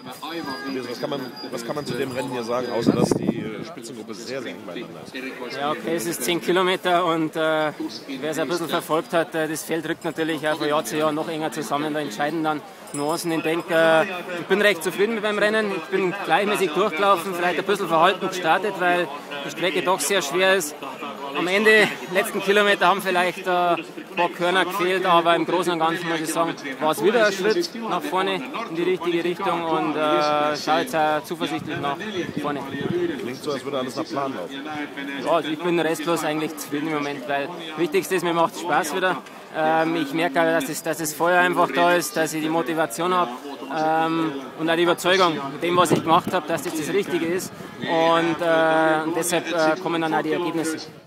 Was kann man zu dem Rennen hier sagen, außer dass die Spitzengruppe sehr, sehr eng beieinander ist? Ja, okay, es ist 10 Kilometer und wer es ein bisschen verfolgt hat, das Feld rückt natürlich auch von Jahr zu Jahr noch enger zusammen. Da entscheiden dann Nuancen. Ich denke, ich bin recht zufrieden mit meinem Rennen. Ich bin gleichmäßig durchgelaufen, vielleicht ein bisschen verhalten gestartet, weil die Strecke doch sehr schwer ist. Am Ende, letzten Kilometer, haben vielleicht ein paar Körner gefehlt, aber im Großen und Ganzen muss ich sagen, war es wieder ein Schritt nach vorne in die richtige Richtung und schaue jetzt auch zuversichtlich nach vorne. Klingt so, als würde alles nach Plan laufen. Ja, also ich bin restlos eigentlich zufrieden im Moment, weil das Wichtigste ist, mir macht es Spaß wieder. Ich merke auch, dass das Feuer einfach da ist, dass ich die Motivation habe und auch die Überzeugung mit dem, was ich gemacht habe, dass das Richtige ist und deshalb kommen dann auch die Ergebnisse.